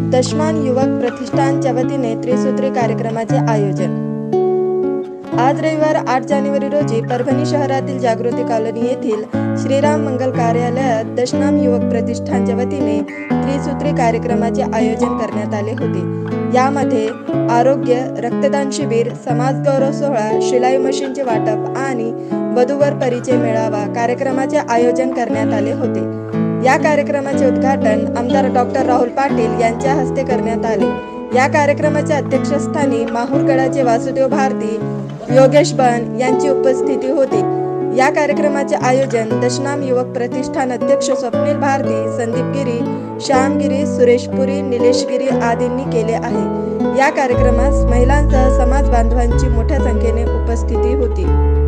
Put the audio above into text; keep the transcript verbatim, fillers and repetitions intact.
दशमान युवक प्रतिष्ठानच्या वतीने त्रिसूत्री कार्यक्रमाचे आयोजन। आज रविवार आठ जानेवारी रोजी परभणी शहरातील जागृती कॉलनी येथील श्रीराम मंगल कार्यालयात दशनाम युवक प्रतिष्ठानच्या वतीने त्रिसूत्री कार्यक्रमाचे आयोजन करण्यात आले होते। यामध्ये आरोग्य, रक्तदान शिबिर, समाज गौरव सोहळा, शिलाई मशीनचे वाटप आणि वधूवर परिचय मेळावा कार्यक्रमाचे आयोजन करण्यात आले होते। या कार्यक्रमाचे उद्घाटन आमदार डॉक्टर राहुल पाटील यांच्या हस्ते करण्यात आले। या कार्यक्रमाच्या अध्यक्षस्थानी माहूरगडाचे वासुदेव भारती, योगेश बन यांची उपस्थिती होती। या कार्यक्रमाचे आयोजन दशनाम युवक प्रतिष्ठान अध्यक्ष स्वप्नील भारती, संदीप गिरी, श्याम गिरी, सुरेश पुरी, निलेश गिरी आदींनी केले आहे। या कार्यक्रमास महिलांसह समाज बांधवांची मोठ्या संख्येने उपस्थिती होती।